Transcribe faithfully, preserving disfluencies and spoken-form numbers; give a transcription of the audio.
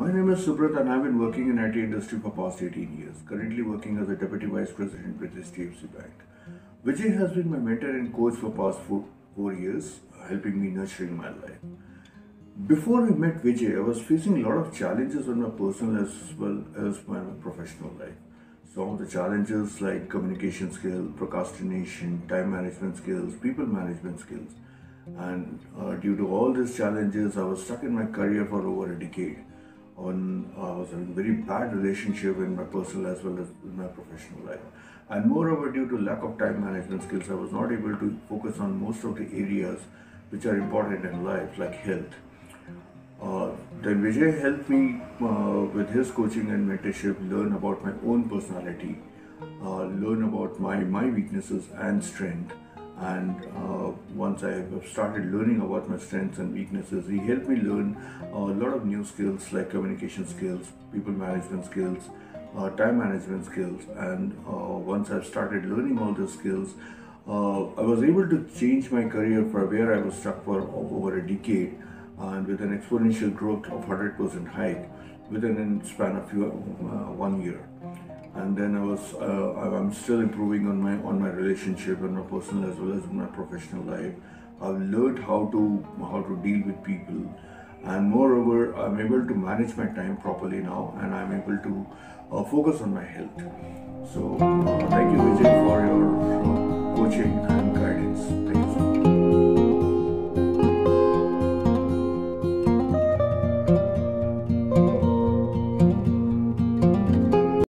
My name is Subrat and I've been working in I T industry for past eighteen years, currently working as a Deputy Vice President with H D F C Bank. Vijay has been my mentor and coach for past four, four years, helping me nurturing my life. Before I met Vijay, I was facing a lot of challenges in my personal as well as my professional life. Some of the challenges like communication skills, procrastination, time management skills, people management skills. And uh, due to all these challenges, I was stuck in my career for over a decade. On uh, I was in a very bad relationship in my personal as well as in my professional life. And moreover, due to lack of time management skills, I was not able to focus on most of the areas which are important in life, like health. Uh, then Vijay helped me uh, with his coaching and mentorship learn about my own personality, uh, learn about my, my weaknesses and strength. And uh, once I have started learning about my strengths and weaknesses, he helped me learn a lot of new skills like communication skills, people management skills, uh, time management skills. And uh, once I've started learning all those skills, uh, I was able to change my career from where I was stuck for over a decade, and with an exponential growth of one hundred percent hike within a span of few, uh, one year. And then I was uh, I'm still improving on my on my relationship and my personal as well as my professional life. I've learned how to how to deal with people, and moreover, I'm able to manage my time properly now, and I'm able to uh, focus on my health. So uh, thank you, Vijay,